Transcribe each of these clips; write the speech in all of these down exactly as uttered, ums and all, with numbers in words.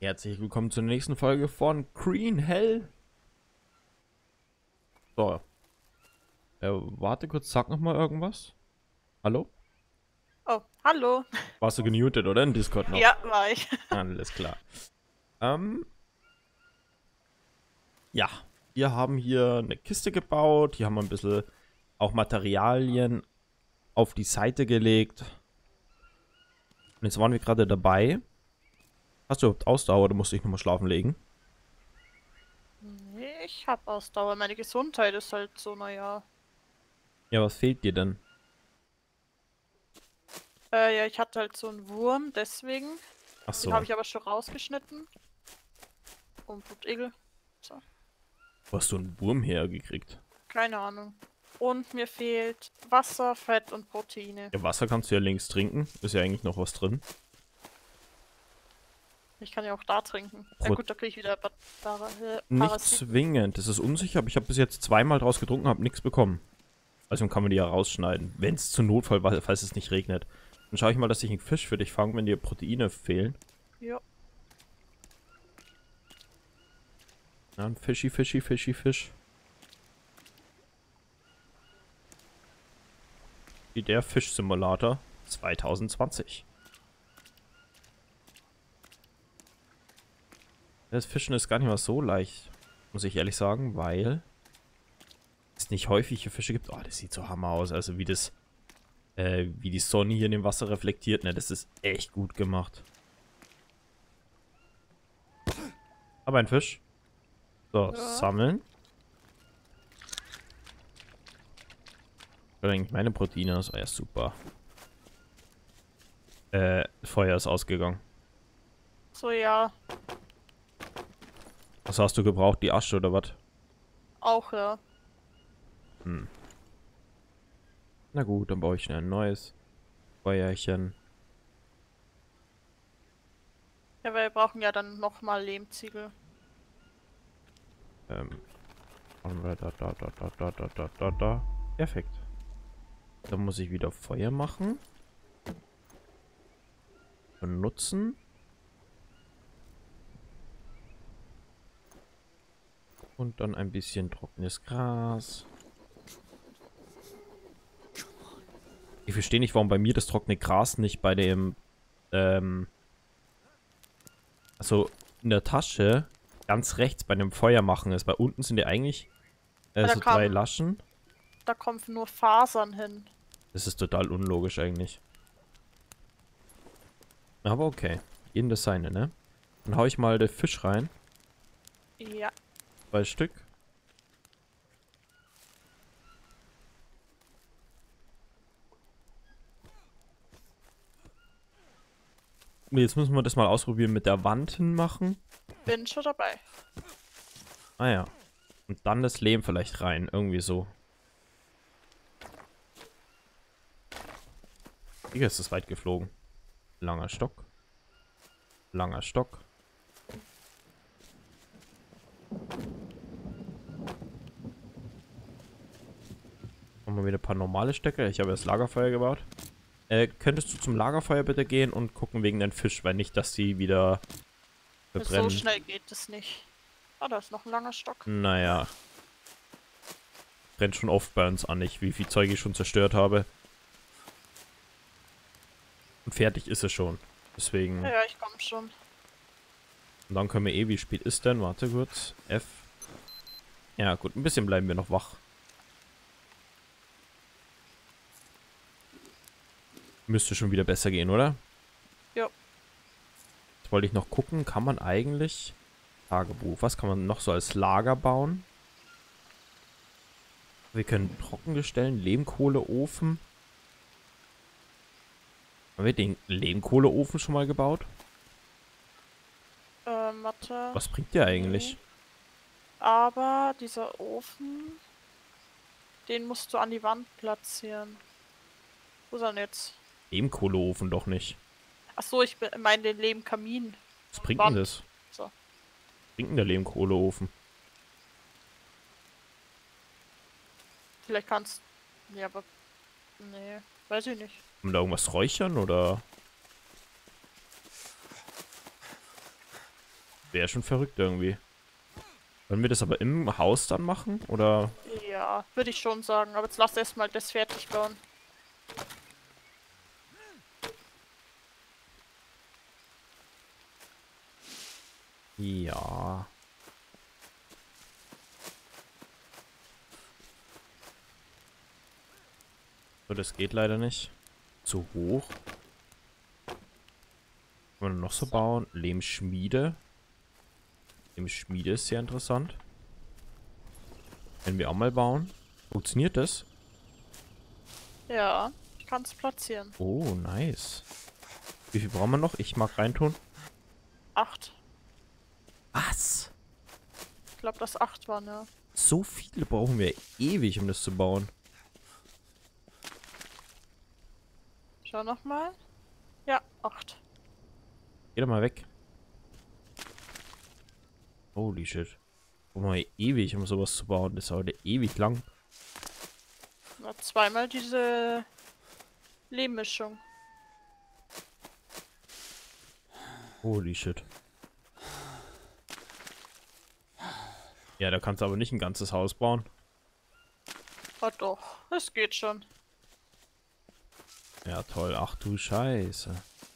Herzlich willkommen zur nächsten Folge von Green Hell. So. Äh, warte kurz, sag nochmal irgendwas. Hallo? Oh, hallo. Warst du gemutet, oder? In Discord noch? Ja, war ich. Alles klar. Ähm. Ja. Wir haben hier eine Kiste gebaut. Hier haben wir ein bisschen auch Materialien auf die Seite gelegt. Und jetzt waren wir gerade dabei. Hast du überhaupt Ausdauer oder musst du dich nochmal schlafen legen? Nee, ich hab Ausdauer. Meine Gesundheit ist halt so, naja. Ja, was fehlt dir denn? Äh, ja, ich hatte halt so einen Wurm, deswegen. Ach Den so. habe ich aber schon rausgeschnitten. Und Blutegel. So, Wo hast du einen Wurm hergekriegt? keine Ahnung. Und mir fehlt Wasser, Fett und Proteine. Ja, Wasser kannst du ja links trinken. Ist ja eigentlich noch was drin. Ich kann ja auch da trinken. Ja Pro gut, da kriege ich wieder Ba- Para äh, Nicht Parasiten. zwingend. Das ist unsicher, aber ich habe bis jetzt zweimal draus getrunken, habe nichts bekommen. Also kann man die ja rausschneiden. Wenn es zu Notfall, weil- falls es nicht regnet. Dann schaue ich mal, dass ich einen Fisch für dich fange, wenn dir Proteine fehlen. Ja. Ja, ein Fischi, Fischi, Fischi, Fisch. Wie der Fisch-Simulator zwanzig zwanzig. Das Fischen ist gar nicht mal so leicht, muss ich ehrlich sagen, weil es nicht häufig hier Fische gibt. Oh, das sieht so hammer aus. Also wie das, äh, wie die Sonne hier in dem Wasser reflektiert. Ne, das ist echt gut gemacht. Aber ein Fisch. So, Ja. sammeln. Oder eigentlich meine Proteine aus. Oh ja, super. Äh, Feuer ist ausgegangen. So, ja. Was hast du gebraucht? Die Asche oder was? Auch, ja. Hm. Na gut, dann baue ich schnell ein neues Feuerchen. Ja, weil wir brauchen ja dann nochmal Lehmziegel. Ähm. machen wir Da, da, da, da, da, da, da, da, da. Perfekt. Dann muss ich wieder Feuer machen. Benutzen. Und dann ein bisschen trockenes Gras. Ich verstehe nicht, warum bei mir das trockene Gras nicht bei dem, ähm, also in der Tasche ganz rechts bei dem Feuer machen ist. Bei unten sind ja eigentlich äh, Ja, da so zwei kam, Laschen. da kommen nur Fasern hin. Das ist total unlogisch eigentlich. Aber okay. Jedem das seine, ne? Dann hau ich mal den Fisch rein. Ja. Zwei Stück. Und jetzt müssen wir das mal ausprobieren mit der Wand hinmachen. Bin schon dabei. Ah ja. Und dann das Lehm vielleicht rein. Irgendwie so. Hier ist es weit geflogen. Langer Stock. Langer Stock. Machen wir wieder ein paar normale Stöcke. Ich habe das Lagerfeuer gebaut. Äh, könntest du zum Lagerfeuer bitte gehen und gucken wegen den Fisch, weil nicht, dass die wieder So verbrennen. schnell geht es nicht. Ah, da ist noch ein langer Stock. Naja. Brennt schon oft bei uns an, nicht wie viel Zeug ich schon zerstört habe. Und fertig ist es schon. Deswegen. Ja, ja, ich komme schon. Und dann können wir eh, wie spät ist denn? Warte kurz. F. Ja, gut, ein bisschen bleiben wir noch wach. Müsste schon wieder besser gehen, oder? Ja. Jetzt wollte ich noch gucken, kann man eigentlich Tagebuch, was kann man noch so als Lager bauen? Wir können Trockengestellen, Lehmkohleofen. Haben wir den Lehmkohleofen schon mal gebaut? Ähm, warte. Was bringt der eigentlich? Nee. Aber dieser Ofen, den musst du an die Wand platzieren. Wo ist er denn jetzt? Lehmkohleofen doch nicht. Achso, ich meine den Lehmkamin. Was bringt denn Wand. das? So. Was bringt denn der Lehmkohleofen? Vielleicht kannst. Ja, aber. Nee, weiß ich nicht. Kann man da irgendwas räuchern oder? Wäre schon verrückt irgendwie. Wollen wir das aber im Haus dann machen? Oder? Ja, würde ich schon sagen. Aber jetzt lass erstmal das fertig bauen. Ja. So, das geht leider nicht. Zu hoch. Können wir noch so bauen? Lehmschmiede. Lehmschmiede ist sehr interessant. Können wir auch mal bauen. Funktioniert das? Ja, ich kann es platzieren. Oh, nice. Wie viel brauchen wir noch? Ich mag reintun. Acht. Was? Ich glaube, das acht waren, ja. So viele brauchen wir ewig, um das zu bauen. Schau nochmal. Ja, acht. Geh doch mal weg. Holy shit. Brauchen wir ewig, um sowas zu bauen. Das dauert ja ewig lang. Na, zweimal diese Lehmmischung. Holy shit. Ja, da kannst du aber nicht ein ganzes Haus bauen. Oh doch, es geht schon. Ja, toll. Ach du Scheiße.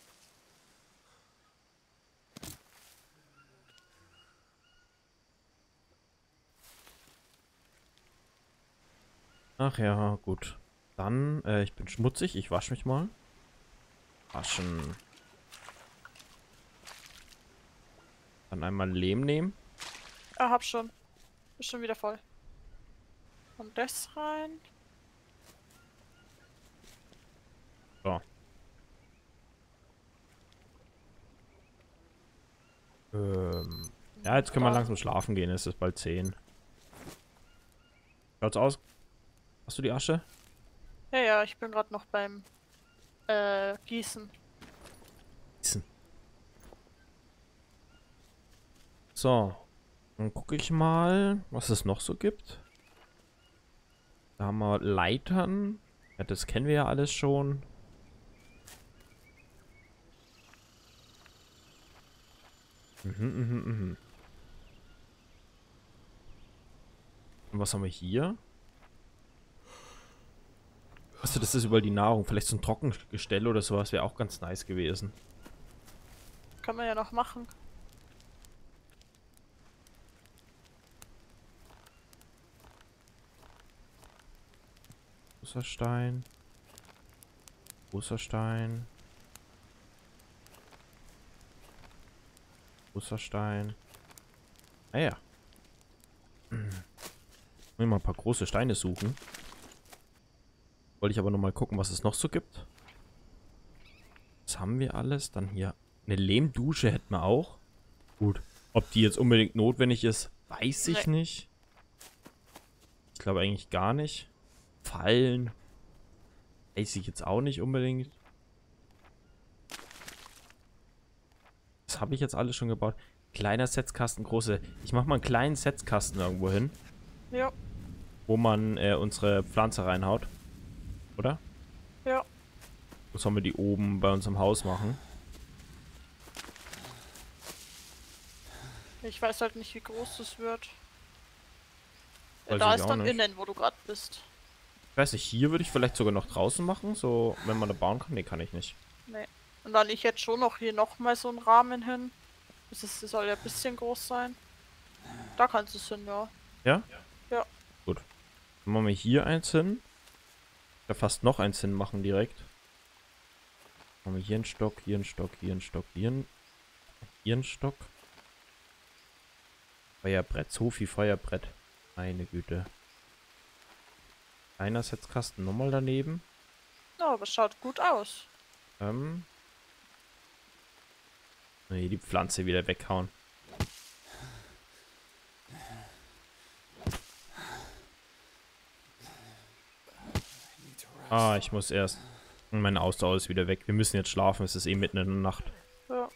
Ach ja, gut. Dann, äh, ich bin schmutzig. Ich wasche mich mal. Waschen. Dann einmal Lehm nehmen. Ah, hab schon. Ist schon wieder voll. Und das rein. So. Ähm. Ja, jetzt können wir langsam schlafen gehen. Es ist bald zehn. Schaut's aus? Hast du die Asche? Ja, ja, ich bin gerade noch beim äh, Gießen. So. Dann gucke ich mal, was es noch so gibt. Da haben wir Leitern. Ja, das kennen wir ja alles schon. Mhm, mhm, mhm. Und was haben wir hier? Achso, das ist überall die Nahrung. Vielleicht so ein Trockengestell oder sowas wäre auch ganz nice gewesen. Können wir ja noch machen. Großer Stein. Großer Stein. Großer Stein. Ah ja. Muss ich mal ein paar große Steine suchen. Wollte ich aber noch mal gucken, was es noch so gibt. Was haben wir alles? Dann hier eine Lehmdusche hätten wir auch. Gut. Ob die jetzt unbedingt notwendig ist, weiß ich Nee. nicht. Ich glaube eigentlich gar nicht. Fallen. Weiß ich jetzt auch nicht unbedingt. Das habe ich jetzt alles schon gebaut. Kleiner Setzkasten, große. Ich mache mal einen kleinen Setzkasten irgendwo hin, Ja, wo man äh, unsere Pflanze reinhaut. Oder? ja. Wo sollen wir die oben bei uns im Haus machen? Ich weiß halt nicht, wie groß das wird. Weiß Da ich ist auch dann nicht. innen, wo du gerade bist. Ich weiß nicht, hier würde ich vielleicht sogar noch draußen machen, so, wenn man da bauen kann. Nee, kann ich nicht. Nee. Und dann ich jetzt schon noch hier nochmal so einen Rahmen hin. Das, ist, das soll ja ein bisschen groß sein. Da kannst du es hin, ja. Ja? Ja. Gut. Dann machen wir hier eins hin. Ja, fast noch eins hin machen direkt. Machen wir hier einen Stock, hier einen Stock, hier einen Stock, hier einen, hier einen Stock. Feuerbrett, so viel Feuerbrett. Meine Güte. Einer Setzkasten nochmal daneben. Ja, aber schaut gut aus. Ähm. Nee, die Pflanze wieder weghauen. Ah, ich muss erst. Meine Ausdauer ist wieder weg. Wir müssen jetzt schlafen. Es ist eh mitten in der Nacht. Ja.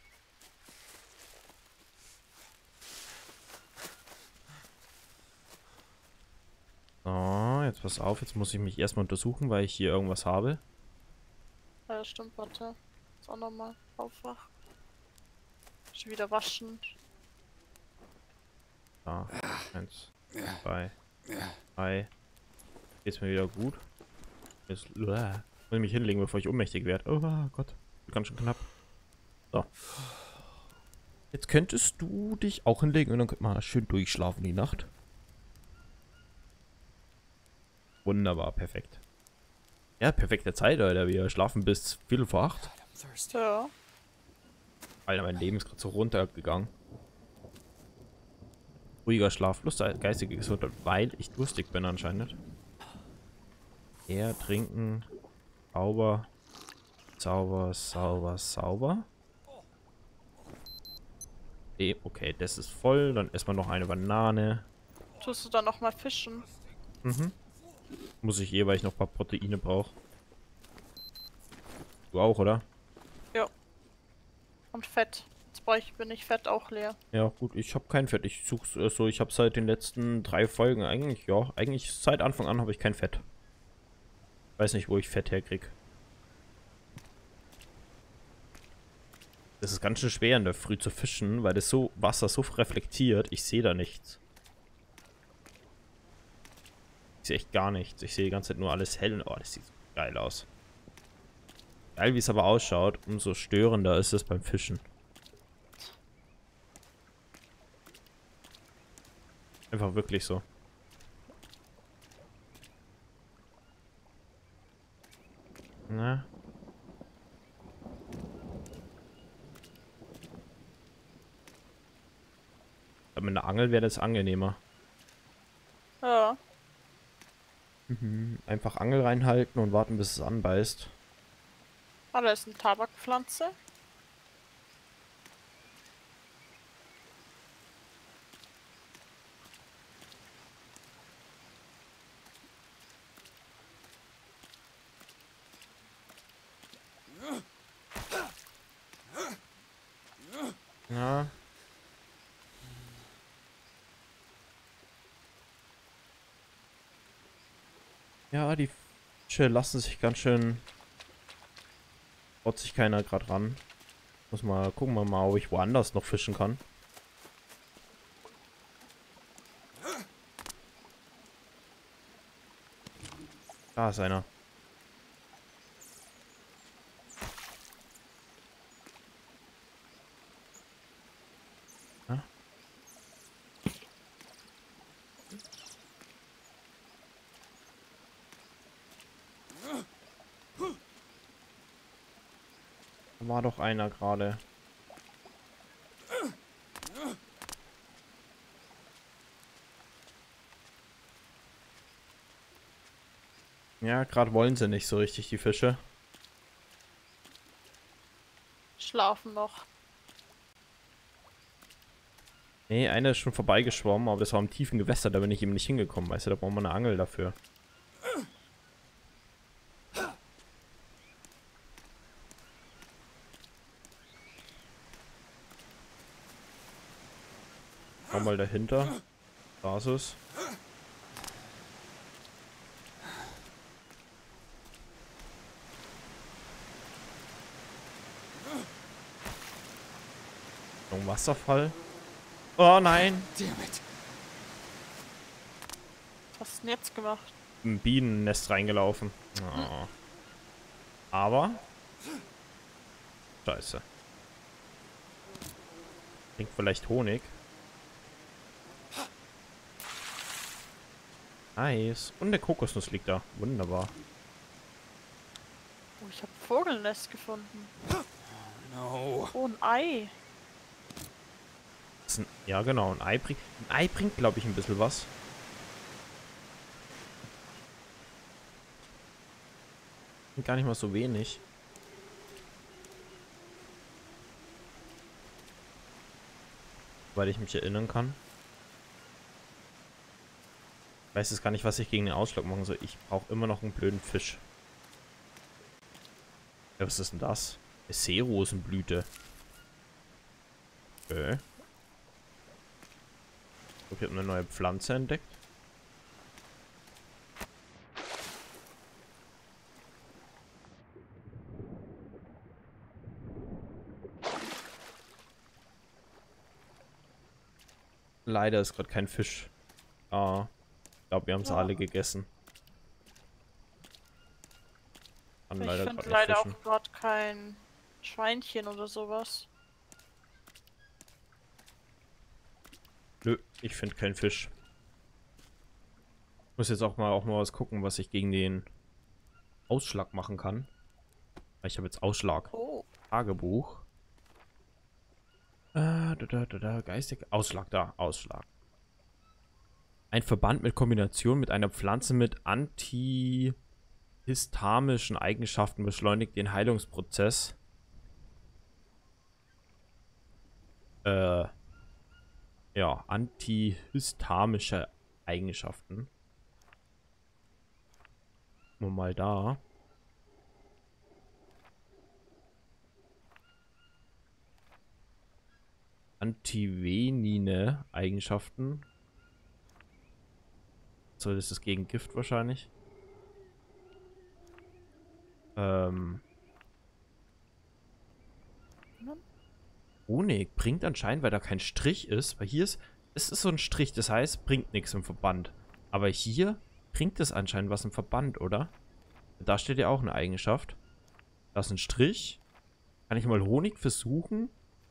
So, jetzt pass auf. Jetzt muss ich mich erstmal untersuchen, weil ich hier irgendwas habe. Ja, stimmt, warte. Jetzt auch nochmal aufwach. Schon wieder waschen. Da. Eins, zwei, drei. Geht's mir wieder gut? Jetzt uah, muss ich mich hinlegen, bevor ich ohnmächtig werde. Oh Gott. Ganz schön knapp. So. Jetzt könntest du dich auch hinlegen und dann könnt man schön durchschlafen die Nacht. Wunderbar, perfekt. Ja, perfekte Zeit, Alter. Wir schlafen bis Viertel vor acht. Ja. Alter, mein Leben ist gerade so runtergegangen. Ruhiger Schlaf, plus geistige Gesundheit, weil ich durstig bin anscheinend. Eher trinken. Sauber. Sauber, sauber, sauber. Okay, das ist voll. Dann erstmal noch eine Banane. Tust du dann noch mal fischen? Mhm. Muss ich eh, weil ich noch ein paar Proteine brauche. Du auch, oder? Ja. Und Fett. Jetzt brauche ich, bin ich Fett auch leer. Ja, gut, ich habe kein Fett. Ich suche äh, so, ich habe seit den letzten drei Folgen eigentlich, ja, eigentlich seit Anfang an habe ich kein Fett. Weiß nicht, wo ich Fett herkrieg. Das ist ganz schön schwer in der Früh zu fischen, weil das so Wasser so reflektiert. Ich sehe da nichts. Ich sehe echt gar nichts. Ich sehe die ganze Zeit nur alles hell. Oh, das sieht so geil aus. Geil, wie es aber ausschaut, umso störender ist es beim Fischen. Einfach wirklich so. Na. Aber mit einer Angel wäre das angenehmer. Ja. Mhm. Einfach Angel reinhalten und warten, bis es anbeißt. Ah, da ist eine Tabakpflanze. Ja. Ja, die Fische lassen sich ganz schön... Traut sich keiner gerade ran. Muss mal gucken wir mal, ob ich woanders noch fischen kann. Da ist einer. Ja? Da war doch einer gerade. Ja, gerade wollen sie nicht so richtig, die Fische. Schlafen noch. Nee, einer ist schon vorbeigeschwommen, aber das war im tiefen Gewässer, da bin ich eben nicht hingekommen. Weißt du, da brauchen wir eine Angel dafür. Schau mal dahinter. Da ist es. Noch ein Wasserfall. Oh nein! Was hast du denn jetzt gemacht? Ein Bienennest reingelaufen. Oh. Aber. Scheiße. Klingt vielleicht Honig. Nice. Und der Kokosnuss liegt da. Wunderbar. Oh, ich habe ein Vogelnest gefunden. No. Oh, ein Ei. Das ist ein, ja, genau. Ein Ei bringt, ein Ei bringt, glaube ich, ein bisschen was. Gar nicht mal so wenig. Weil ich mich erinnern kann. Ich weiß jetzt gar nicht, was ich gegen den Ausschlag machen soll. Ich brauche immer noch einen blöden Fisch. Ja, was ist denn das? Eine Seerosenblüte. Okay. Ich habe eine neue Pflanze entdeckt. Leider ist gerade kein Fisch. Ah, ich glaube, wir haben es Ja. alle gegessen. Kann Ich leider finde gerade nicht leider fischen. auch gerade kein Schweinchen oder sowas. Nö, ich finde keinen Fisch. Muss jetzt auch mal auch mal was gucken, was ich gegen den Ausschlag machen kann. Ich habe jetzt Ausschlag. Oh. Tagebuch. Äh, da, da, da, da, geistig. Ausschlag da, Ausschlag. Ein Verband mit Kombination mit einer Pflanze mit antihistamischen Eigenschaften beschleunigt den Heilungsprozess. Äh, ja, antihistamische Eigenschaften. Gucken wir mal da. Antivenine Eigenschaften. So, das ist gegen Gift wahrscheinlich. Ähm. Honig bringt anscheinend, weil da kein Strich ist. Weil hier ist, es ist so ein Strich, das heißt, bringt nichts im Verband. Aber hier bringt es anscheinend was im Verband, oder? Da steht ja auch eine Eigenschaft. Da ist ein Strich. Kann ich mal Honig versuchen?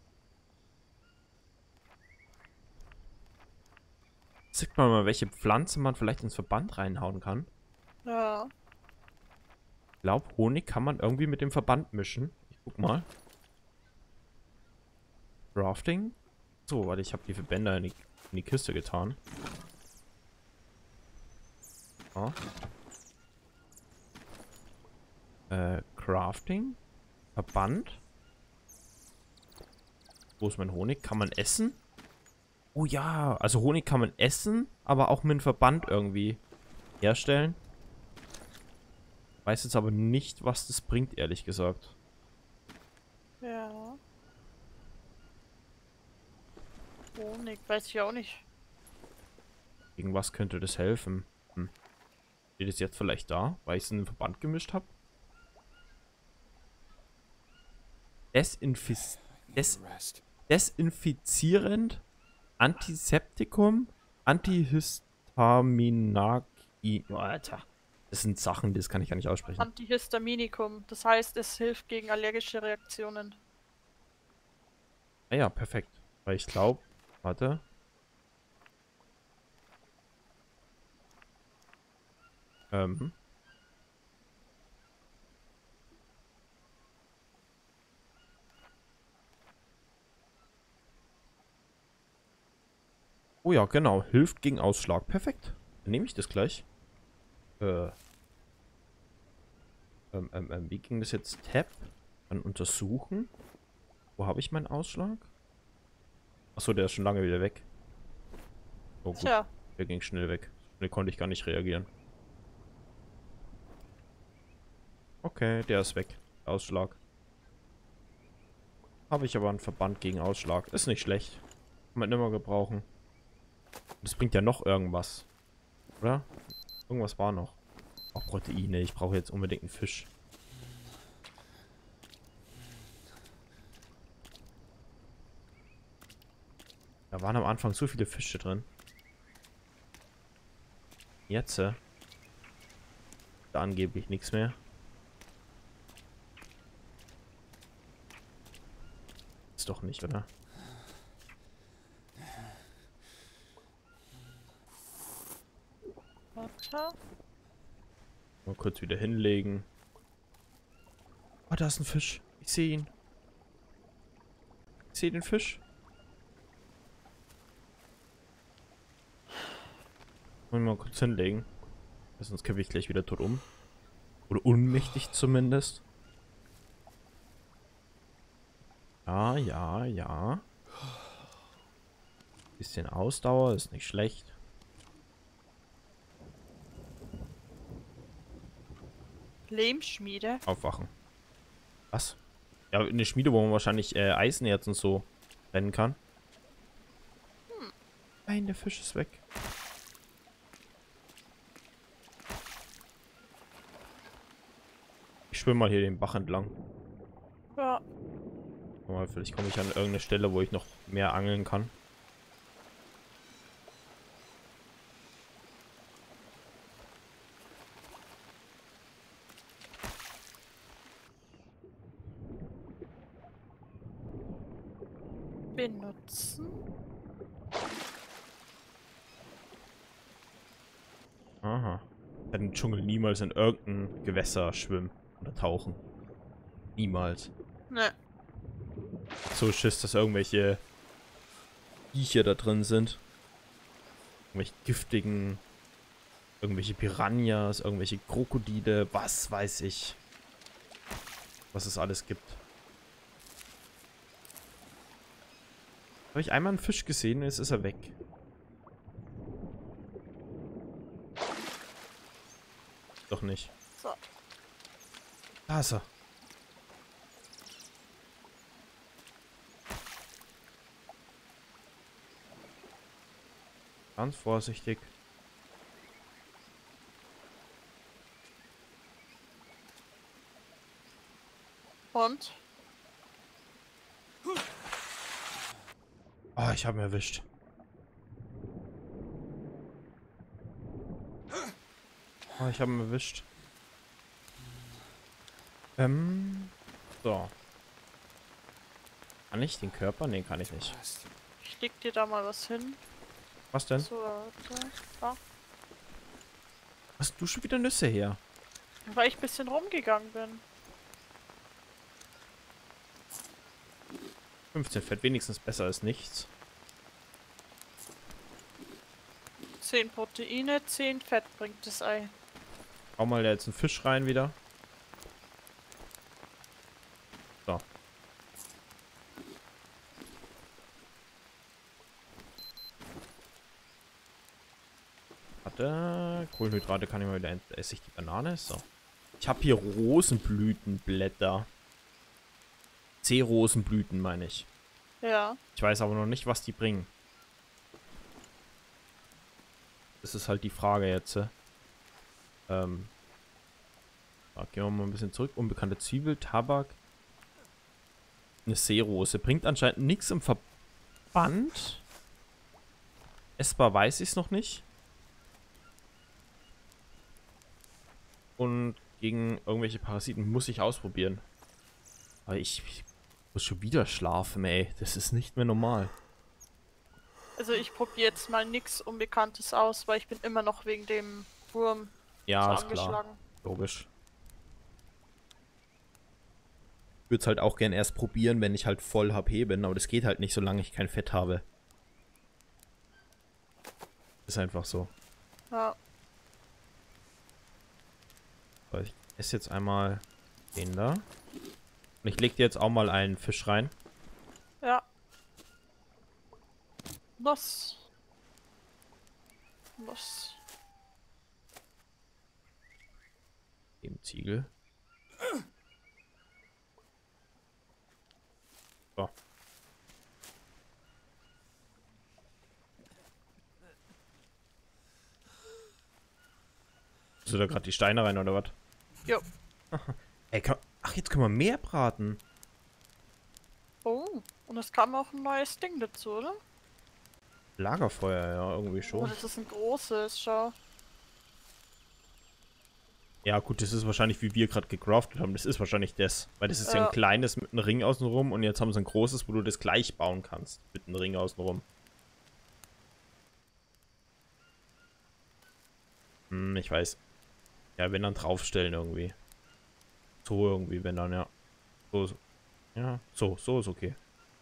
Sieht man mal, welche Pflanze man vielleicht ins Verband reinhauen kann. Ja. Ich glaube, Honig kann man irgendwie mit dem Verband mischen. Ich guck mal. Crafting. So, warte, ich habe die Verbänder in die, in die Kiste getan. Ja. Äh, Crafting. Verband. Wo ist mein Honig? Kann man essen? Oh ja, also Honig kann man essen, aber auch mit einem Verband irgendwie herstellen. Weiß jetzt aber nicht, was das bringt, ehrlich gesagt. Ja. Honig, weiß ich auch nicht. Gegen was könnte das helfen? Hm. Steht es jetzt vielleicht da, weil ich es in den Verband gemischt habe? Desinfiz Des Rest. Desinfizierend, Antiseptikum, Antihistaminaki. Oh, Alter. Das sind Sachen, das kann ich gar nicht aussprechen. Antihistaminikum. Das heißt, es hilft gegen allergische Reaktionen. Ah ja, perfekt. Weil ich glaube, warte. Ähm. Oh ja, genau. Hilft gegen Ausschlag. Perfekt. Dann nehme ich das gleich. Äh. Ähm, ähm, ähm, wie ging das jetzt? Tab. Dann untersuchen. Wo habe ich meinen Ausschlag? Achso, der ist schon lange wieder weg. Oh gut, Tja, der ging schnell weg. Schnell konnte ich gar nicht reagieren. Okay, der ist weg. Ausschlag. Habe ich aber einen Verband gegen Ausschlag. Ist nicht schlecht. Kann man immer gebrauchen. Das bringt ja noch irgendwas. Oder? Irgendwas war noch. Auch Proteine. Ich brauche jetzt unbedingt einen Fisch. Da waren am Anfang so viele Fische drin. Jetzt, äh, da angeblich nichts mehr. Ist doch nicht, oder? warte. Mal kurz wieder hinlegen. Oh, da ist ein Fisch. Ich sehe ihn. Ich sehe den Fisch. Wollen wir mal kurz hinlegen. Sonst kippe ich gleich wieder tot um. Oder ohnmächtig zumindest. Ja, ja, ja. Bisschen Ausdauer ist nicht schlecht. Lehmschmiede. Aufwachen. Was? Ja, eine Schmiede, wo man wahrscheinlich äh, Eisenerz und so brennen kann. Hm. Nein, der Fisch ist weg. Ich schwimme mal hier den Bach entlang. Ja. Mal, vielleicht komme ich an irgendeine Stelle, wo ich noch mehr angeln kann. benutzen. Aha. Ich werde im Dschungel niemals in irgendein Gewässer schwimmen oder tauchen. Niemals. Ne. So Schiss, dass irgendwelche Viecher da drin sind. Irgendwelche giftigen, irgendwelche Piranhas, irgendwelche Krokodile, was weiß ich. Was es alles gibt. Habe ich einmal einen Fisch gesehen und jetzt ist er weg. Doch nicht. So. Da ist er. Ganz vorsichtig. Und? Oh, ich habe ihn erwischt. Oh, ich habe ihn erwischt. Ähm. So. Kann ich den Körper? Nee, kann ich nicht. Ich leg dir da mal was hin. Was denn? So, warte. Da. Hast du schon wieder Nüsse her? Weil ich ein bisschen rumgegangen bin. fünfzehn Fett, wenigstens besser als nichts. zehn Proteine, zehn Fett bringt das Ei. Hau mal da jetzt einen Fisch rein wieder. So. Warte. Kohlenhydrate kann ich mal wieder. Esse ich die Banane? So. Ich habe hier Rosenblütenblätter. Seerosenblüten, meine ich. Ja. Ich weiß aber noch nicht, was die bringen. Das ist halt die Frage jetzt. Ähm. Da gehen wir mal ein bisschen zurück. Unbekannte Zwiebel, Tabak. Eine Seerose. Bringt anscheinend nichts im Verband. Essbar weiß ich es noch nicht. Und gegen irgendwelche Parasiten muss ich ausprobieren. Aber ich, ich muss schon wieder schlafen, ey. Das ist nicht mehr normal. Also ich probiere jetzt mal nichts Unbekanntes aus, weil ich bin immer noch wegen dem Wurm Ja, so ist klar. angeschlagen. Logisch. Ich würde es halt auch gern erst probieren, wenn ich halt voll H P bin. Aber das geht halt nicht, solange ich kein Fett habe. Ist einfach so. Ja. So, ich esse jetzt einmal den da. Und ich leg dir jetzt auch mal einen Fisch rein. Ja. Nuss. Nuss. Dem Ziegel. So. Hast du da gerade die Steine rein oder was? Jo. Ey, kann, ach, jetzt können wir mehr braten. Oh, und es kam auch ein neues Ding dazu, oder? Lagerfeuer, ja, irgendwie Oh, schon. das ist ein großes, schau. Ja, gut, das ist wahrscheinlich, wie wir gerade gecraftet haben. Das ist wahrscheinlich das. Weil das ist ja, ja ein kleines mit einem Ring außenrum und jetzt haben sie ein großes, wo du das gleich bauen kannst. Mit einem Ring außenrum. Hm, ich weiß. Ja, wenn dann draufstellen irgendwie. So irgendwie, wenn dann, ja. So, so. Ja, so, so ist okay.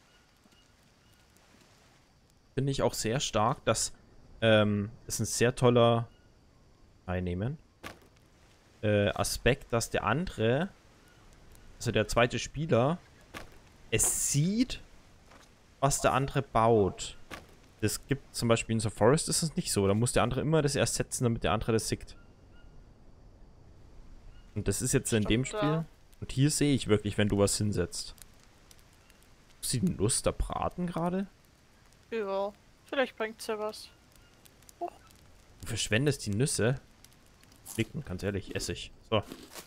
Finde ich auch sehr stark, dass ähm, es ein sehr toller Einnehmen. Äh, Aspekt, dass der andere, also der zweite Spieler, es sieht, was der andere baut. Das gibt zum Beispiel in The Forest ist es nicht so. Da muss der andere immer das erst setzen, damit der andere das sieht. Und das ist jetzt in dem Spiel. Ja. Und hier sehe ich wirklich, wenn du was hinsetzt. Muss die Nuss da braten gerade? Ja, vielleicht bringt's ja was. Du verschwendest die Nüsse. Flicken, ganz ehrlich, Essig. So.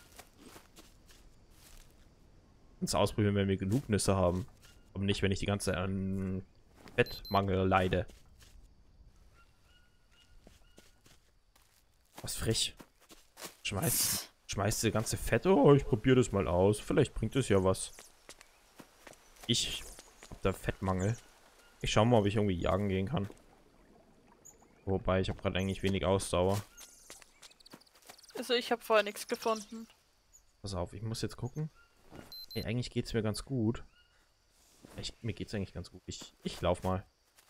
Uns ausprobieren, wenn wir genug Nüsse haben. Aber nicht, wenn ich die ganze Zeit an Fettmangel leide. Was frech. Schmeißt, schmeißt das ganze Fett. Oh, ich probiere das mal aus. Vielleicht bringt es ja was. Ich hab da Fettmangel. Ich schau mal, ob ich irgendwie jagen gehen kann. Wobei, ich habe gerade eigentlich wenig Ausdauer. Also ich habe vorher nichts gefunden. Pass auf, ich muss jetzt gucken. Ey, eigentlich geht's mir ganz gut. Ich, mir geht's eigentlich ganz gut. Ich, ich lauf mal.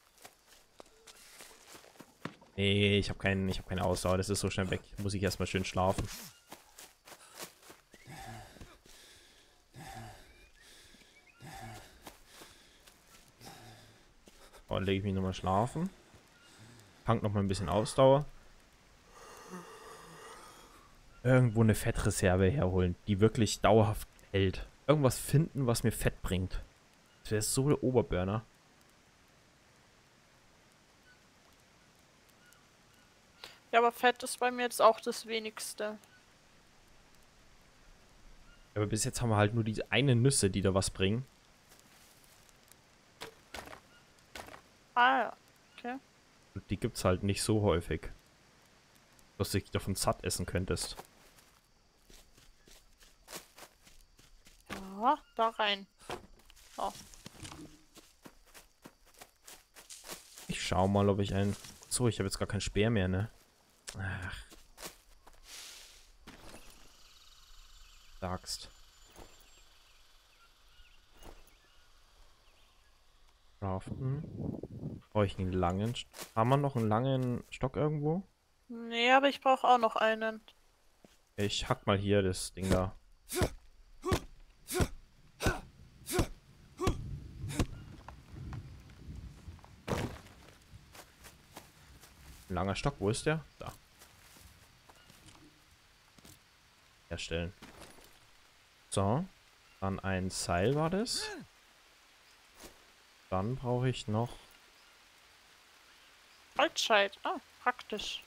Nee, ich habe keinen, ich habe keine Ausdauer. Das ist so schnell weg. Muss ich erstmal schön schlafen. Oh, dann lege ich mich nochmal schlafen. Tank nochmal ein bisschen Ausdauer. Irgendwo eine Fettreserve herholen, die wirklich dauerhaft hält. Irgendwas finden, was mir Fett bringt. Das wäre so der Oberburner. Ja, aber Fett ist bei mir jetzt auch das wenigste. Aber bis jetzt haben wir halt nur diese eine Nüsse, die da was bringen. Ah ja, okay. Und die gibt's halt nicht so häufig. Dass du dich davon satt essen könntest. Ja, da rein. Oh. Ich schau mal, ob ich einen... So, ich habe jetzt gar keinen Speer mehr, ne? Ach. Sagst. Craften. Brauche ich einen langen... St- Haben wir noch einen langen Stock irgendwo? Nee, aber ich brauche auch noch einen. Ich hack mal hier das Ding da. Ein langer Stock, wo ist der? Da. Herstellen. So. Dann ein Seil war das. Dann brauche ich noch... Holzscheit. Ah, praktisch.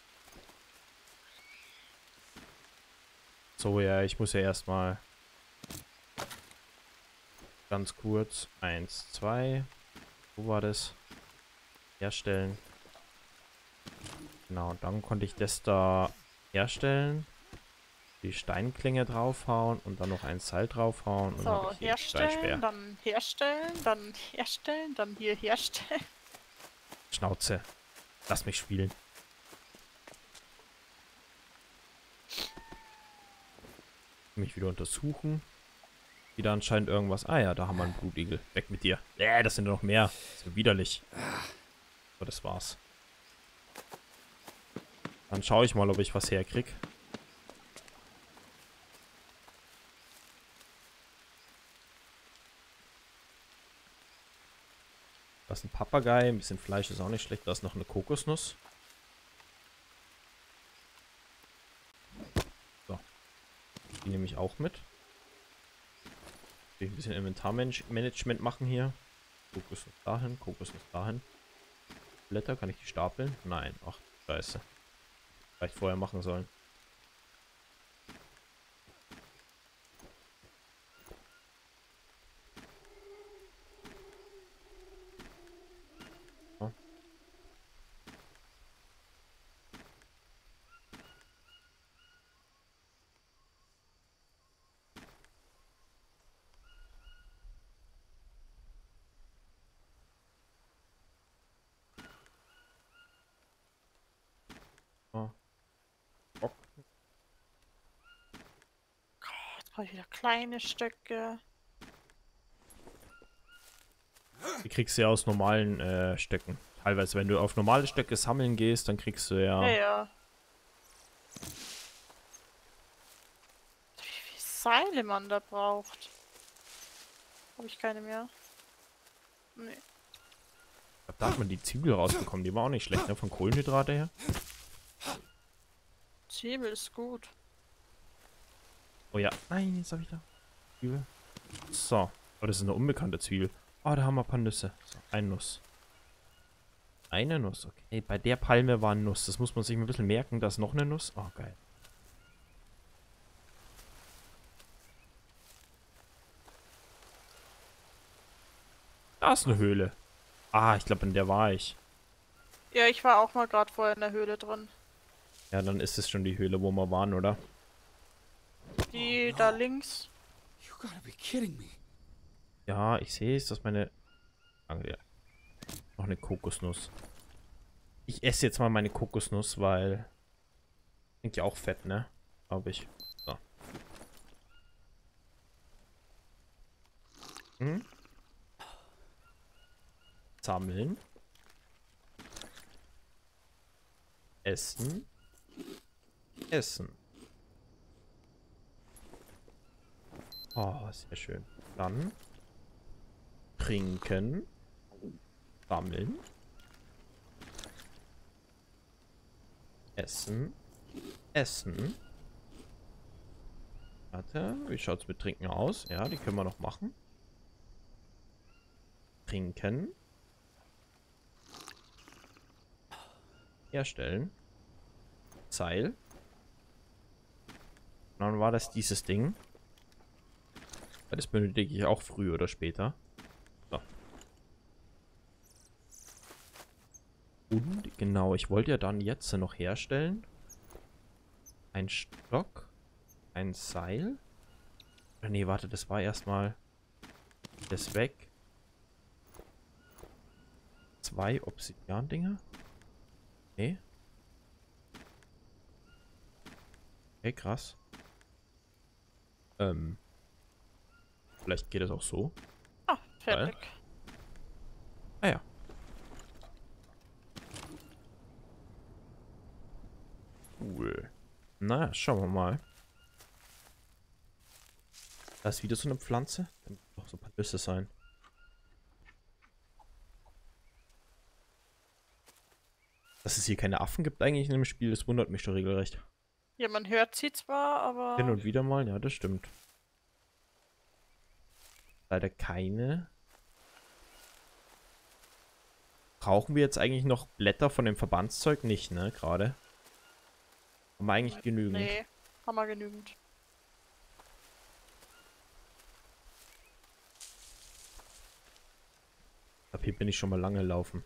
So, ja, ich muss ja erstmal ganz kurz eins, zwei, wo war das? Herstellen. Genau, dann konnte ich das da herstellen. Die Steinklinge draufhauen und dann noch ein Seil draufhauen. Und dann So, habe ich hier einen Steinspeer. herstellen, dann herstellen, dann herstellen, dann hier herstellen. Schnauze. Lass mich spielen. Mich wieder untersuchen. Wieder anscheinend irgendwas. Ah ja, da haben wir einen Blutigel. Weg mit dir. Äh, das sind noch mehr. Das ist ja widerlich. So, das war's. Dann schaue ich mal, ob ich was herkrieg. Da ist ein Papagei. Ein bisschen Fleisch ist auch nicht schlecht. Da ist noch eine Kokosnuss. So. Die nehme ich auch mit. Ein bisschen Inventarmanagement machen hier. Kokosnuss dahin, Kokosnuss dahin. Blätter, kann ich die stapeln? Nein. Ach, scheiße. Vielleicht vorher machen sollen. So. So. Oh. Jetzt brauche ich wieder kleine Stöcke. Die kriegst du ja aus normalen äh, Stöcken. Teilweise, wenn du auf normale Stöcke sammeln gehst, dann kriegst du ja... Ja, ja. Wie viele Seile man da braucht. Habe ich keine mehr. Nee. Da hat man die Zwiebel rausbekommen. Die war auch nicht schlecht, ne? Von Kohlenhydrate her. Zwiebel ist gut. Oh ja. Nein, jetzt habe ich da. Zwiebel. So. Oh, das ist eine unbekannte Zwiebel. Oh, da haben wir ein paar Nüsse. So, eine Nuss. Eine Nuss, okay. Bei der Palme war eine Nuss. Das muss man sich mal ein bisschen merken. Da ist noch eine Nuss. Oh, geil. Da ist eine Höhle. Ah, ich glaube, in der war ich. Ja, ich war auch mal gerade vorher in der Höhle drin. Ja, dann ist es schon die Höhle, wo wir waren, oder? Die da links. You gotta be kidding me. Ja, ich sehe es, dass meine... Danke dir. eine Kokosnuss. Ich esse jetzt mal meine Kokosnuss, weil... Klingt ja auch fett, ne? Glaube ich. So. Hm? Sammeln. Essen. Essen. Oh, sehr schön. Dann trinken. Sammeln. Essen. Essen. Warte, wie schaut es mit Trinken aus? Ja, die können wir noch machen. Trinken. Herstellen. Seil. Und dann war das dieses Ding. Das benötige ich auch früher oder später. So. Und genau, ich wollte ja dann jetzt noch herstellen. Ein Stock. Ein Seil. Oder nee, warte, das war erstmal das weg. Zwei Obsidian-Dinger. Okay. Okay, krass. Ähm. Vielleicht geht es auch so. Ah, fertig. Ah ja. Cool. Na, schauen wir mal. Da ist wieder so eine Pflanze. Da müssen noch so ein paar Nüsse sein. Dass es hier keine Affen gibt eigentlich in dem Spiel, das wundert mich schon regelrecht. Ja, man hört sie zwar, aber... Hin und wieder mal, ja, das stimmt. Leider keine. Brauchen wir jetzt eigentlich noch Blätter von dem Verbandszeug? Nicht, ne, gerade. Haben wir eigentlich genügend. Nee, haben wir genügend. Ab hier bin ich schon mal lange laufen.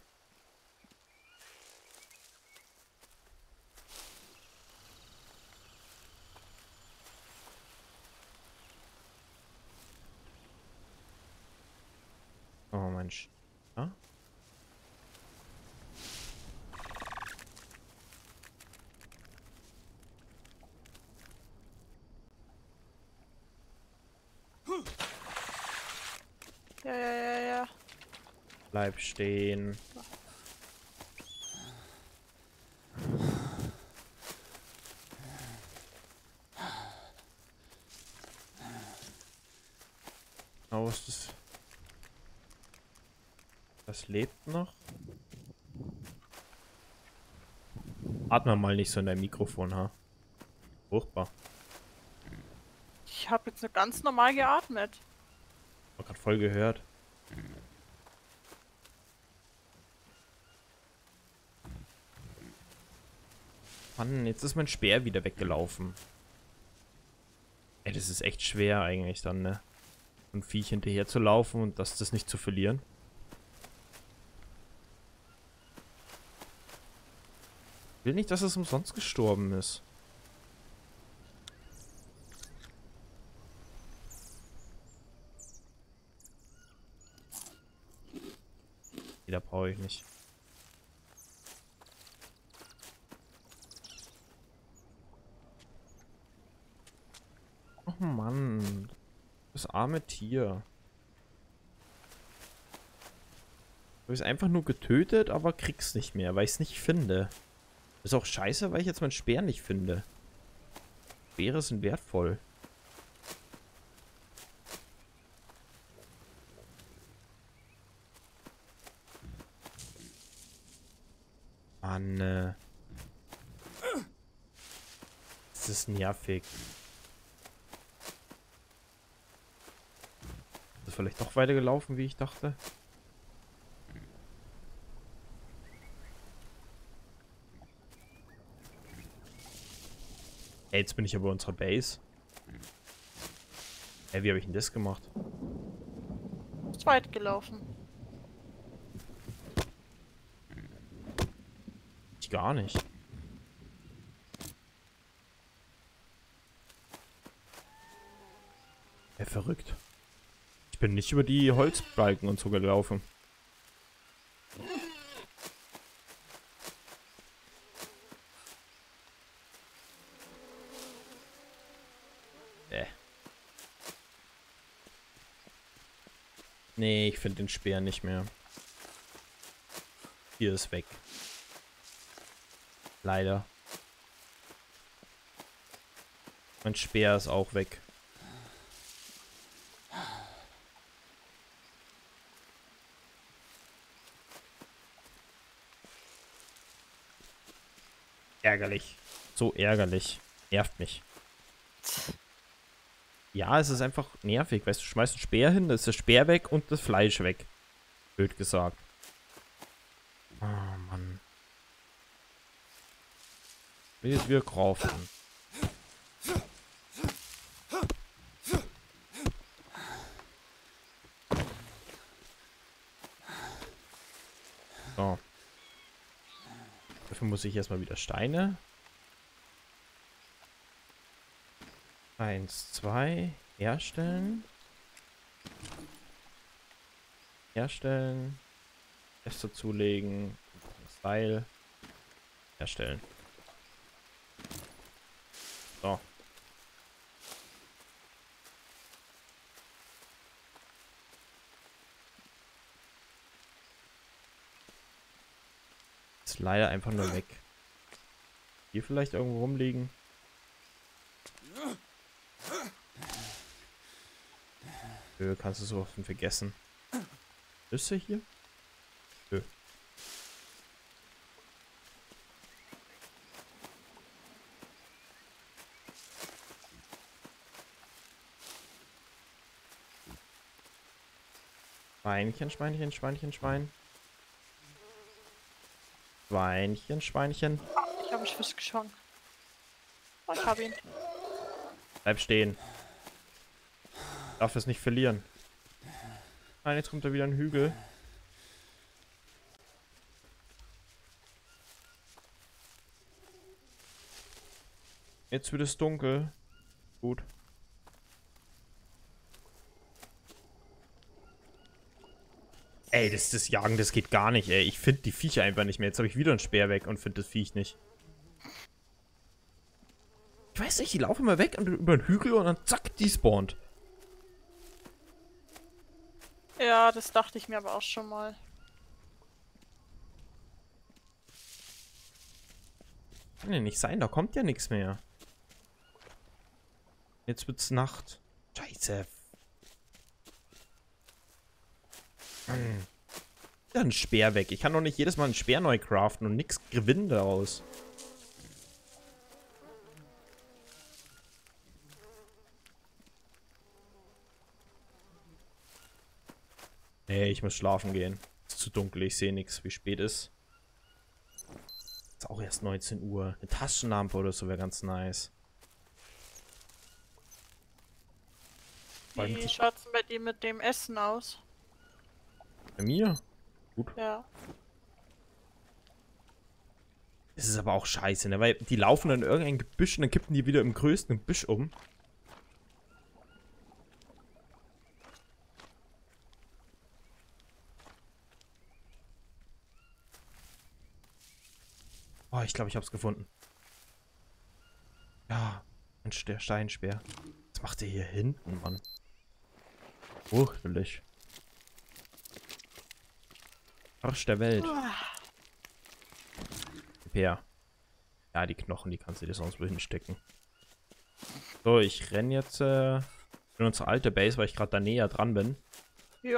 Oh Mensch. Ja? Ja, ja, ja, ja. Bleib stehen. Oh, was ist das? Das lebt noch. Atme mal nicht so in dein Mikrofon, ha? Furchtbar. Ich habe jetzt nur ganz normal geatmet. Hab grad voll gehört. Mann, jetzt ist mein Speer wieder weggelaufen. Ey, das ist echt schwer eigentlich dann, ne? Ein Viech hinterher zu laufen und das, das nicht zu verlieren. Ich will nicht, dass es umsonst gestorben ist. Da brauche ich nicht. Oh Mann. Das arme Tier. Du bist einfach nur getötet, aber krieg's nicht mehr, weil ich es nicht finde. Ist auch scheiße, weil ich jetzt meinen Speer nicht finde. Speere sind wertvoll. Mann. Äh. Das ist nervig. Ist das vielleicht doch weiter gelaufen, wie ich dachte? Hey, jetzt bin ich aber unserer Base. Hey, wie habe ich denn das gemacht? Ist weit gelaufen. Ich gar nicht. Ja, verrückt. Ich bin nicht über die Holzbalken und so gelaufen. Äh. Nee, ich finde den Speer nicht mehr. Hier ist weg. Leider. Mein Speer ist auch weg. Ärgerlich. So ärgerlich. Nervt mich. Ja, es ist einfach nervig. Weißt du, du schmeißt einen Speer hin, da ist der Speer weg und das Fleisch weg. Blöd gesagt. Oh, Mann. Will jetzt wieder craften. So. Dafür muss ich erstmal wieder Steine. Eins, zwei. Herstellen. Herstellen. Rest dazulegen. Seil. Herstellen. So. Ist leider einfach nur weg. Hier vielleicht irgendwo rumliegen. Nö, kannst du so oft vergessen. Ist er hier? Nö. Schweinchen, Schweinchen, Schweinchen, Schwein. Schweinchen, Schweinchen. Ich habe mich fast geschwungen. Oh, ich habe ihn. Bleib stehen. Darf es nicht verlieren. Nein, jetzt kommt da wieder ein Hügel. Jetzt wird es dunkel. Gut. Ey, das, das Jagen, das geht gar nicht, ey. Ich finde die Viecher einfach nicht mehr. Jetzt habe ich wieder einen Speer weg und finde das Viech nicht. Ich weiß nicht, die laufen immer weg und über den Hügel und dann zack, die spawnt. Ja, das dachte ich mir aber auch schon mal. Kann ja nicht sein, da kommt ja nichts mehr. Jetzt wird's Nacht. Scheiße. Hm. Ja, ein Speer weg. Ich kann doch nicht jedes Mal einen Speer neu craften und nichts gewinnen daraus. Nee, ich muss schlafen gehen. Es ist zu dunkel, ich sehe nichts. Wie spät ist? Ist auch erst neunzehn Uhr. Eine Taschenlampe oder so wäre ganz nice. Wie schaut's denn bei dir mit dem Essen aus? Bei mir? Gut. Ja. Das ist aber auch scheiße, ne? Weil die laufen dann in irgendein Gebüsch und dann kippen die wieder im größten Gebüsch um. Oh, ich glaube, ich hab's gefunden. Ja, Mensch, der Steinspeer. Was macht der hier hinten, Mann? Furchtelig. Arsch der Welt. Peer. Ja, die Knochen, die kannst du dir sonst wo hinstecken. So, ich renn jetzt äh, in unsere alte Base, weil ich gerade da näher dran bin. Ja.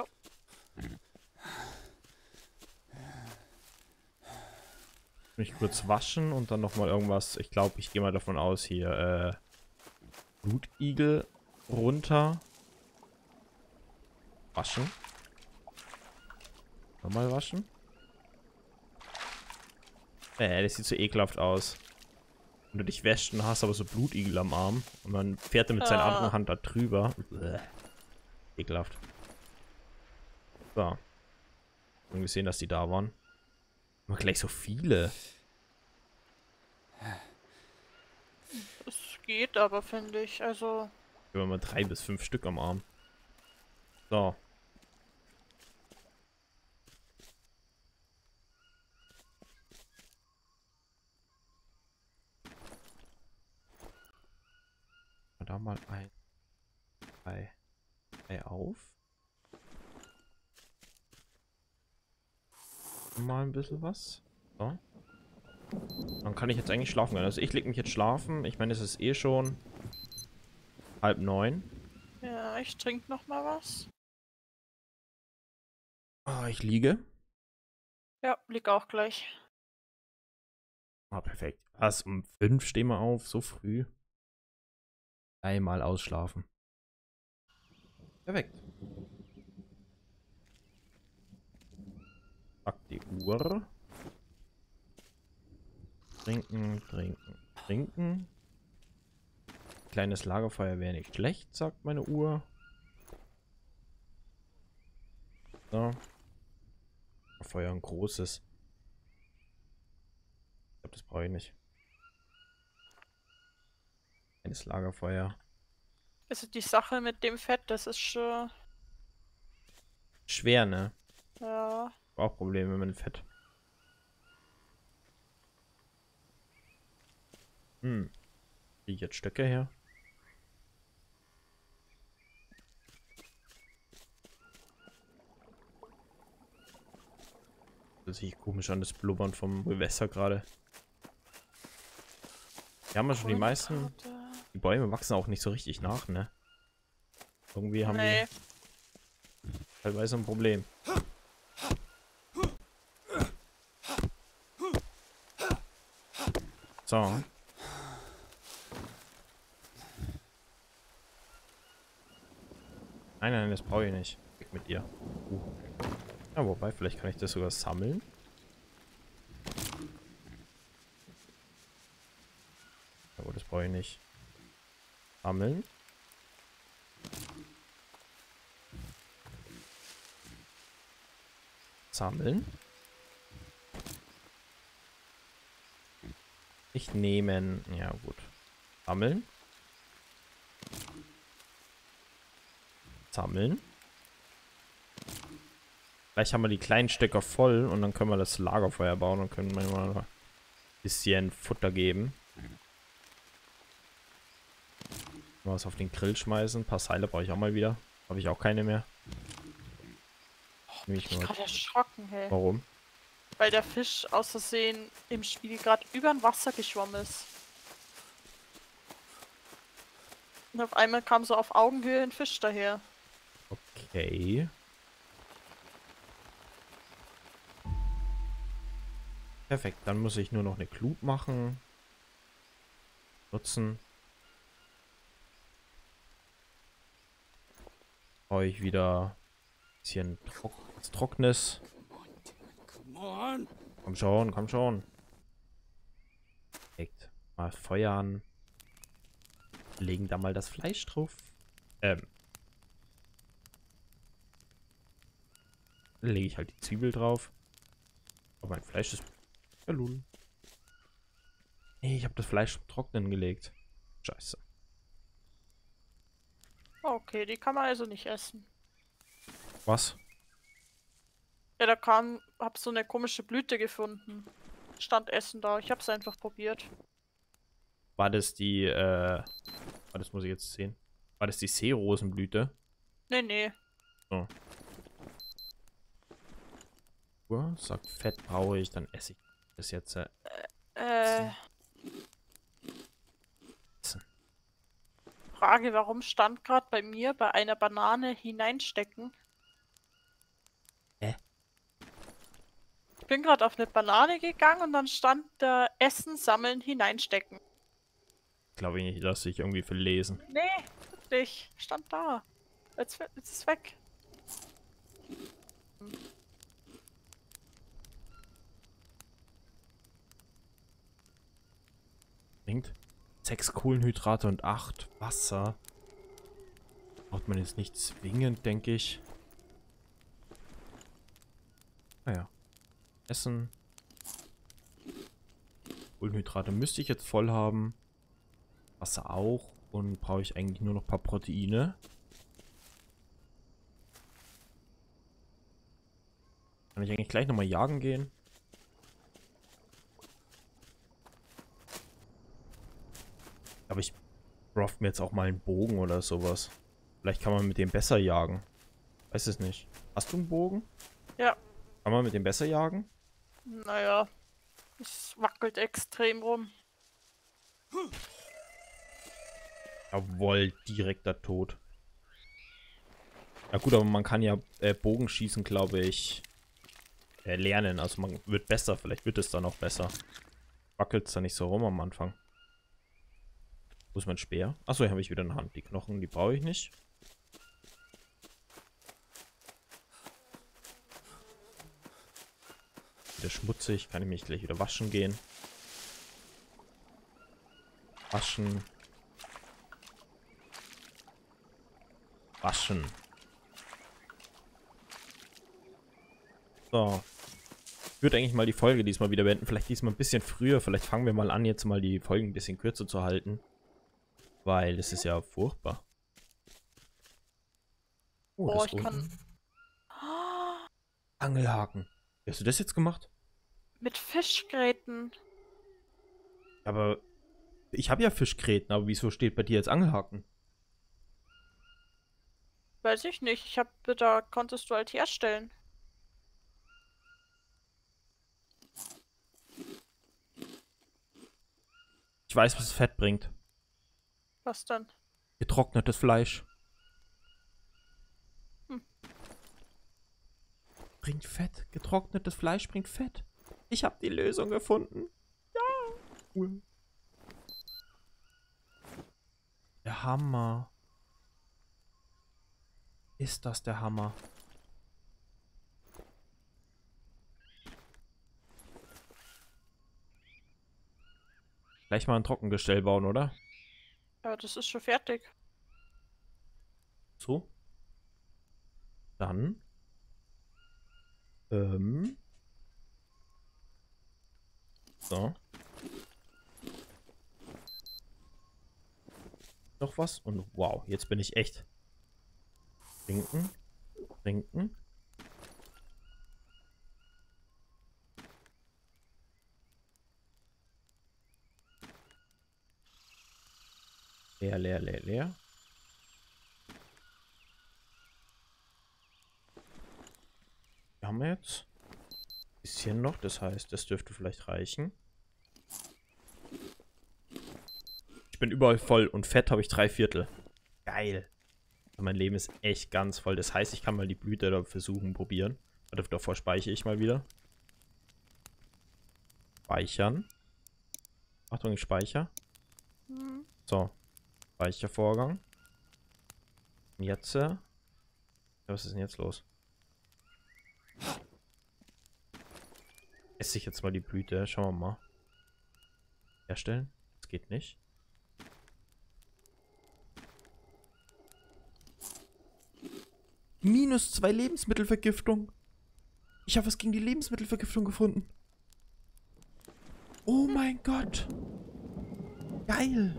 Mich kurz waschen und dann nochmal irgendwas. Ich glaube, ich gehe mal davon aus, hier äh, Blutigel runter. Waschen. Nochmal waschen. Äh, das sieht so ekelhaft aus. Wenn du dich wäschst und hast aber so Blutigel am Arm und man fährt dann mit seiner Ah. anderen Hand da drüber. Bäh. Ekelhaft. So. Und gesehen, dass die da waren. Aber gleich so viele. Es geht aber, finde ich. Also. Wir haben mal drei bis fünf Stück am Arm. So. Da mal ein, zwei, drei auf. Mal ein bisschen was. So. Dann kann ich jetzt eigentlich schlafen gehen. Also ich leg mich jetzt schlafen. Ich meine, es ist eh schon halb neun. Ja, ich trinke noch mal was. Ah, ich liege. Ja, lieg auch gleich. Ah, perfekt. Erst um fünf stehen wir auf, so früh. Einmal ausschlafen. Perfekt. Pack die Uhr. Trinken, trinken, trinken. Kleines Lagerfeuer wäre nicht schlecht, sagt meine Uhr. So. Feuer ein großes. Ich glaube, das brauche ich nicht. Kleines Lagerfeuer. Also die Sache mit dem Fett, das ist schon... Schwer, ne? Ja. Auch Probleme mit dem Fett. Hm. Kriege ich jetzt Stöcke her? Das sieht komisch an, das Blubbern vom Gewässer gerade. Wir haben ja schon die meisten. Die Bäume wachsen auch nicht so richtig nach, ne? Irgendwie haben Nee. die teilweise ein Problem. So. Nein, nein, das brauche ich nicht. Weg mit dir. Uh. Ja, wobei, vielleicht kann ich das sogar sammeln. Aber das brauche ich nicht. Sammeln. Sammeln. Nicht nehmen. Ja, gut. Sammeln. Sammeln. Gleich haben wir die kleinen Stecker voll und dann können wir das Lagerfeuer bauen und können wir mal ein bisschen Futter geben. Mal was auf den Grill schmeißen. Ein paar Seile brauche ich auch mal wieder. Habe ich auch keine mehr. Nehme ich Ich bin mal. gerade erschrocken, hey. Warum? Weil der Fisch aus Versehen im Spiel gerade über ein Wasser geschwommen ist. Und auf einmal kam so auf Augenhöhe ein Fisch daher. Okay. Perfekt, dann muss ich nur noch eine Glut machen. Nutzen. Brauche ich wieder ein bisschen Trock was Trockenes. Come on. Komm schon, komm schon. Perfekt. Mal Feuer an. Legen da mal das Fleisch drauf. Ähm. Dann lege ich halt die Zwiebel drauf. Aber mein Fleisch ist... Ja, lul. Nee, ich habe das Fleisch zum Trocknen gelegt. Scheiße. Okay, die kann man also nicht essen. Was? Ja, da kam, hab so eine komische Blüte gefunden. Stand Essen da. Ich hab's einfach probiert. War das die, äh... War das muss ich jetzt sehen. War das die Seerosenblüte? Nee, nee. So. Uhr, sagt Fett brauche ich, dann esse ich das jetzt. Äh, Äh. Essen. Frage, warum stand gerade bei mir bei einer Banane hineinstecken? Hä? Ich bin gerade auf eine Banane gegangen und dann stand da Essen sammeln hineinstecken. Glaube ich nicht, lasse ich irgendwie verlesen. Nee, wirklich. Stand da. Jetzt, jetzt ist es weg. Bringt sechs Kohlenhydrate und acht Wasser. Braucht man jetzt nicht zwingend, denke ich. Naja. Essen. Kohlenhydrate müsste ich jetzt voll haben. Wasser auch. Und brauche ich eigentlich nur noch ein paar Proteine. Kann ich eigentlich gleich nochmal jagen gehen? Aber ich Craften wir jetzt auch mal einen Bogen oder sowas. Vielleicht kann man mit dem besser jagen. Weiß es nicht. Hast du einen Bogen? Ja. Kann man mit dem besser jagen? Naja, es wackelt extrem rum. Jawohl, direkter Tod. Ja gut, aber man kann ja äh, Bogenschießen, glaube ich, äh, lernen. Also man wird besser. Vielleicht wird es dann auch besser. Wackelt es da nicht so rum am Anfang. Wo ist mein Speer? Achso, hier habe ich wieder eine Hand. Die Knochen, die brauche ich nicht. Wieder schmutzig. Kann ich mich gleich wieder waschen gehen. Waschen. Waschen. So. Ich würde eigentlich mal die Folge diesmal wieder beenden. Vielleicht diesmal ein bisschen früher. Vielleicht fangen wir mal an, jetzt mal die Folgen ein bisschen kürzer zu halten. Weil es ist ja furchtbar. Oh, Oh, das ich kann... unten. Angelhaken. Wie hast du das jetzt gemacht? Mit Fischgräten. Aber ich habe ja Fischgräten, aber wieso steht bei dir jetzt Angelhaken? Weiß ich nicht. Ich hab... Da konntest du halt herstellen. Ich weiß, was Fett bringt. Was dann? Getrocknetes Fleisch. Hm. Bringt Fett. Getrocknetes Fleisch bringt Fett. Ich habe die Lösung gefunden. Ja. Cool. Der Hammer. Ist das der Hammer? Gleich mal ein Trockengestell bauen, oder? Ja, das ist schon fertig. So. Dann. Ähm. So. Noch was? Und wow, jetzt bin ich echt. Trinken. Trinken. Leer, leer, leer, leer. Wir haben jetzt ein bisschen noch, das heißt, das dürfte vielleicht reichen. Ich bin überall voll und Fett habe ich drei Viertel. Geil. Mein Leben ist echt ganz voll. Das heißt, ich kann mal die Blüte da versuchen, probieren. Warte, davor speichere ich mal wieder. Speichern. Achtung, ich speichere. Hm. So. Speichervorgang. Und jetzt. Äh, was ist denn jetzt los? Esse ich jetzt mal die Blüte. Schauen wir mal. Herstellen. Das geht nicht. Minus zwei Lebensmittelvergiftung. Ich habe was gegen die Lebensmittelvergiftung gefunden. Oh mein Gott. Geil.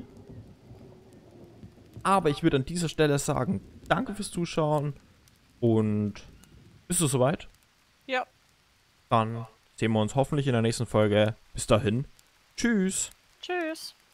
Aber ich würde an dieser Stelle sagen, danke fürs Zuschauen. Und bist du soweit? Ja. Dann sehen wir uns hoffentlich in der nächsten Folge. Bis dahin. Tschüss. Tschüss.